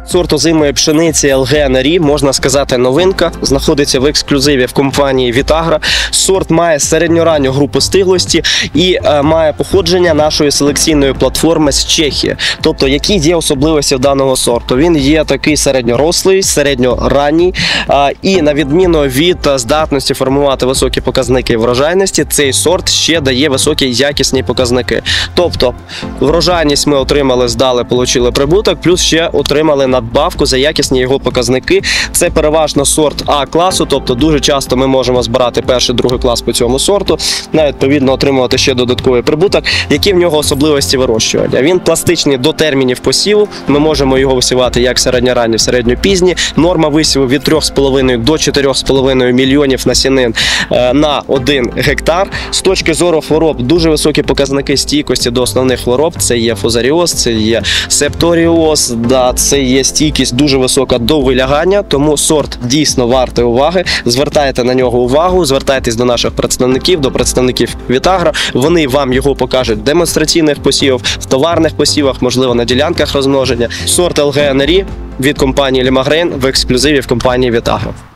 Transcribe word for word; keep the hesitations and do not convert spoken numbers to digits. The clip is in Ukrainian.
Сорт озимої пшениці ел ге Енері, можна сказати, новинка, знаходиться в ексклюзиві в компанії Вітагра. Сорт має середньоранню групу стиглості і е, має походження нашої селекційної платформи з Чехії. Тобто, які є особливості в даного сорту? Він є такий середньорослий, середньоранній, е, і на відміну від здатності формувати високі показники врожайності, цей сорт ще дає високі якісні показники. Тобто, врожайність ми отримали, здали, отримали прибуток, плюс ще отримали надбавку за якісні його показники. Це переважно сорт А-класу, тобто дуже часто ми можемо збирати перший, другий клас по цьому сорту, навіть відповідно отримувати ще додатковий прибуток. Які в нього особливості вирощування? Він пластичний до термінів посіву, ми можемо його висівати як середньоранні, середньопізні. Норма висіву від трьох з половиною до чотирьох з половиною мільйонів насінин на один гектар. З точки зору хвороб дуже високі показники стійкості до основних хвороб. Це є фузаріоз, це є септоріоз, да, це є стійкість дуже висока до вилягання, тому сорт дійсно вартий уваги. Звертайте на нього увагу, звертайтесь до наших представників, до представників Вітагра. Вони вам його покажуть в демонстраційних посівах, в товарних посівах, можливо, на ділянках розмноження. Сорт ел ге Енері від компанії Лімагрейн в ексклюзиві в компанії Вітагра.